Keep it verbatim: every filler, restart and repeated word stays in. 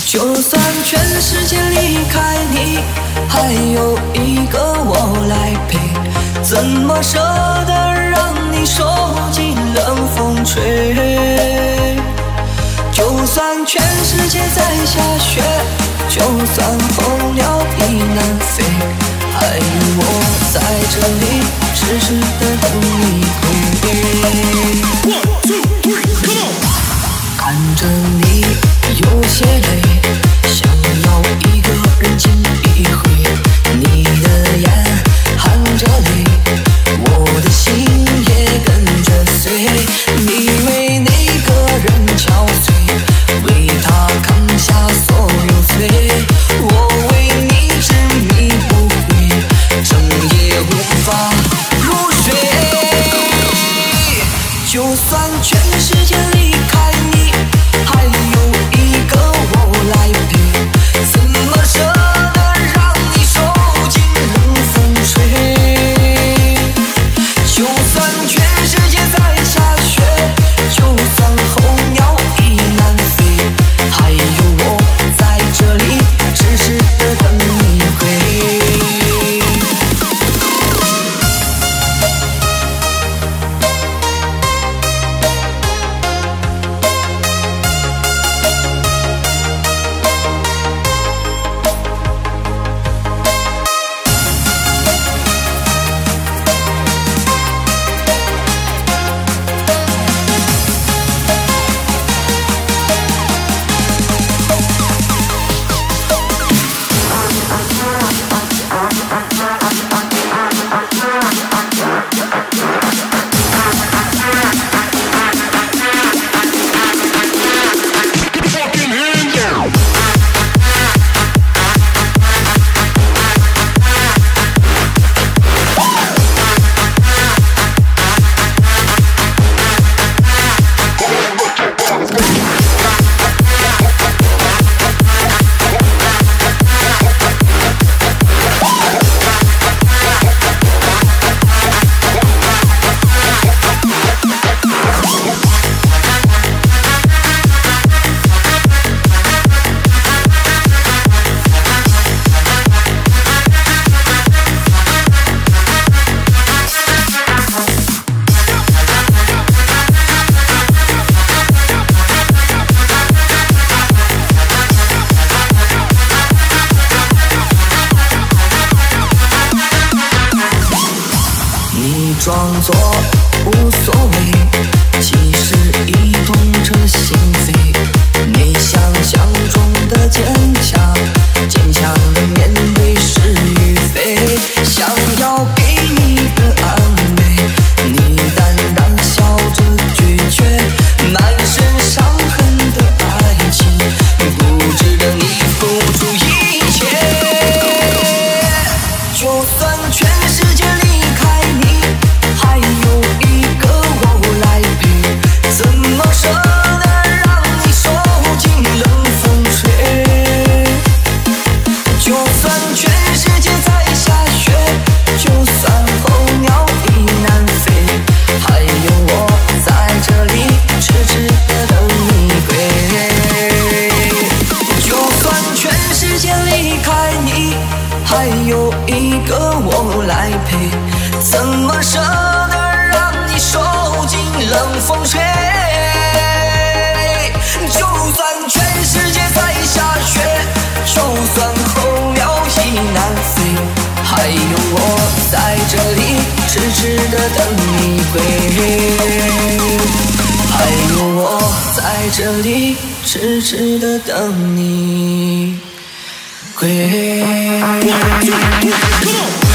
就算全世界离开你，还有一个我来陪，怎么舍得让你受尽冷风吹？就算全世界在下雪，就算候鸟已难飞，还有我在这里痴痴地等你归。One, two, three, come on！ 看着你有些累，想要一个人亲一回，你的眼含着泪，我的心也跟着碎。你为那个人憔悴，为他扛下所有罪，我为你执迷不悔，整夜无法入睡。就算全世界离开你，还有一个我来陪，怎么舍得让你受尽冷风吹？就算全世界在下雪，就算候鸟已难飞，还有我在这里痴痴地等你归。装作无所谓，其实已痛彻心扉。没想象中的坚强，坚强的面对是与非。想要给你的安慰，你淡淡笑着拒绝。满身伤痕的爱情，不值得你付出一切。就算全世界离开你，还有一个我来陪，怎么舍得让你受尽冷风吹？就算全世界在下雪，就算候鸟已难飞，还有我在这里痴痴地等你归。就算全世界离开你，还有一个我来陪，怎么舍得让你受尽冷风吹？就算全世界在下雪，就算候鸟已难飞，还有我在这里痴痴地等你归。还有我在这里痴痴地等你归。